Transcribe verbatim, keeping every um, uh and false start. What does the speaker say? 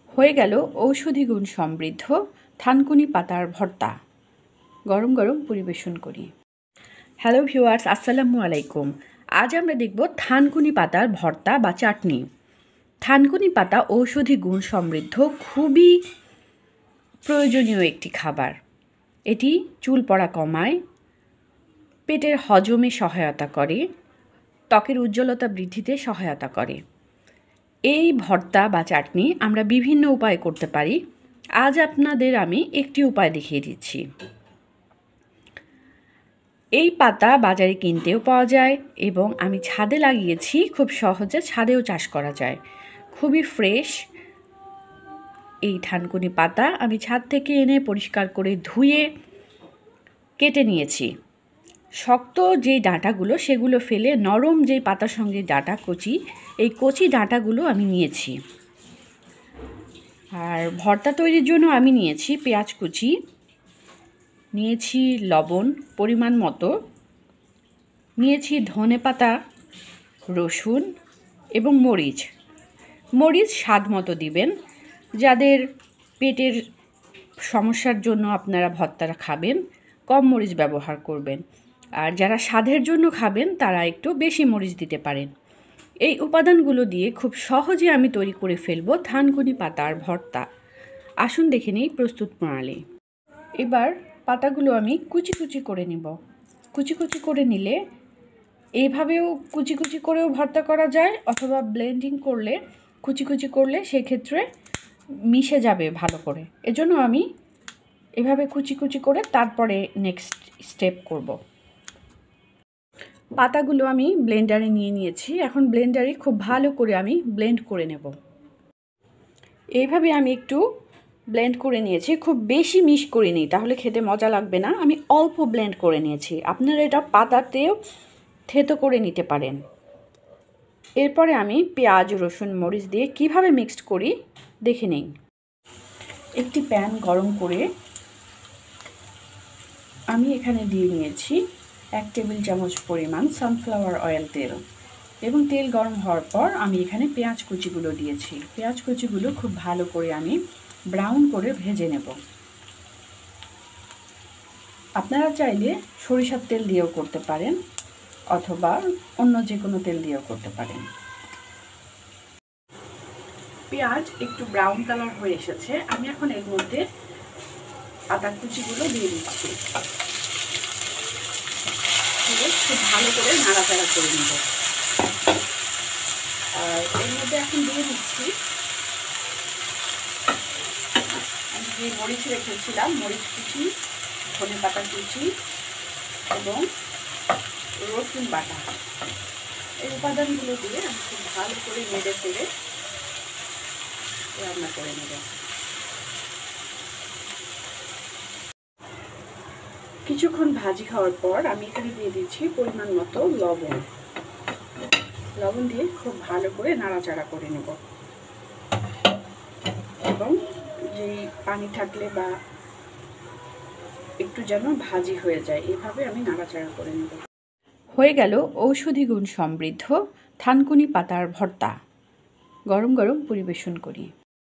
হয়ে গেল ঔষধি গুণ সমৃদ্ধ থানকুনি পাতার ভর্তা। গরম গরম পরিবেশন করি। হ্যালো ভিউয়ার্স, আসসালামু আলাইকুম। আজ আমরা দেখব থানকুনি পাতার ভর্তা বা চাটনি। থানকুনি পাতা ঔষধি গুণ সমৃদ্ধ খুবই প্রয়োজনীয় একটি খাবার। এটি চুল পড়া কমায়, পেটের হজমে সহায়তা করে, ত্বকের উজ্জ্বলতা বৃদ্ধিতে সহায়তা করে। এই ভর্তা বা চাটনি আমরা বিভিন্ন উপায়ে করতে পারি। আজ আপনাদের আমি একটি উপায় দেখিয়ে দিচ্ছি। এই পাতা বাজারে কিনতেও পাওয়া যায় এবং আমি ছাদে লাগিয়েছি, খুব সহজে ছাদেও চাষ করা যায়। খুবই ফ্রেশ এই থানকুনি পাতা আমি ছাদ থেকে এনে পরিষ্কার করে ধুয়ে কেটে নিয়েছি। শক্ত যেই ডাঁটাগুলো সেগুলো ফেলে নরম যেই পাতার সঙ্গে ডাঁটা কচি, এই কচি ডাঁটাগুলো আমি নিয়েছি। আর ভর্তা তৈরির জন্য আমি নিয়েছি পেঁয়াজ কুচি, নিয়েছি লবণ পরিমাণ মতো, নিয়েছি ধনেপাতা, রসুন এবং মরিচ। মরিচ স্বাদ মতো দিবেন। যাদের পেটের সমস্যার জন্য আপনারা ভর্তাটা খাবেন, কম মরিচ ব্যবহার করবেন। আর যারা স্বাদের জন্য খাবেন তারা একটু বেশি মরিচ দিতে পারেন। এই উপাদানগুলো দিয়ে খুব সহজে আমি তৈরি করে ফেলবো থানকুনি পাতার ভর্তা। আসুন দেখে নিই প্রস্তুত প্রণালী। এবার পাতাগুলো আমি কুচি কুচি করে নিব। কুচি কুচি করে নিলে এইভাবেও কুচি কুচি করেও ভর্তা করা যায়, অথবা ব্লেন্ডিং করলে কুচি কুচি করলে সেক্ষেত্রে মিশে যাবে ভালো করে। এজন্য আমি এভাবে কুচি কুচি করে তারপরে নেক্সট স্টেপ করব। পাতাগুলো আমি ব্লেন্ডারে নিয়ে নিয়েছি। এখন ব্লেন্ডারে খুব ভালো করে আমি ব্লেন্ড করে নেব। এইভাবে আমি একটু ব্লেন্ড করে নিয়েছি, খুব বেশি মিশ করে নিই, তাহলে খেতে মজা লাগবে না। আমি অল্প ব্লেন্ড করে নিয়েছি। আপনারা এটা পাতাতেও থেতো করে নিতে পারেন। এরপরে আমি পেঁয়াজ, রসুন, মরিচ দিয়ে কিভাবে মিক্সড করি দেখে নিই। একটি প্যান গরম করে আমি এখানে দিয়ে নিয়েছি এক টেবিল চামচ পরিমাণ সানফ্লাওয়ার অয়েল তেল, এবং তেল গরম হওয়ার পর আমি এখানে পেঁয়াজ কুচিগুলো দিয়েছি। পেঁয়াজ কুচিগুলো খুব ভালো করে আমি ব্রাউন করে ভেজে নেব। আপনারা চাইলে সরিষার তেল দিয়েও করতে পারেন, অথবা অন্য যে কোনো তেল দিয়েও করতে পারেন। পেঁয়াজ একটু ব্রাউন কালার হয়ে এসেছে। আমি এখন এর মধ্যে পাতা কুচিগুলো দিয়ে দিচ্ছি। খুব ভালো করে নাড়াচাড়া করে নেব। আর এর মধ্যে এখন দিয়ে দিচ্ছি আমি যে মরিচ রেখেছিলাম, মরিচ কুচি, ধনে পাতা কুচি এবং রসুন বাটা। এই উপাদানগুলো দিয়ে আমি খুব ভালো করে নেড়ে ফেলে রান্না করে নেব। কিছুক্ষণ ভাজি হওয়ার পর আমি এখানে দিয়ে দিচ্ছি পরিমাণ মতো লবণ। লবণ দিয়ে খুব ভালো করে নাড়াচাড়া করে নেব, এবং যেই পানি থাকলে বা একটু যেন ভাজি হয়ে যায়, এভাবে আমি নাড়াচাড়া করে নেব। হয়ে গেল ঔষধি গুণ সমৃদ্ধ থানকুনি পাতার ভর্তা। গরম গরম পরিবেশন করি।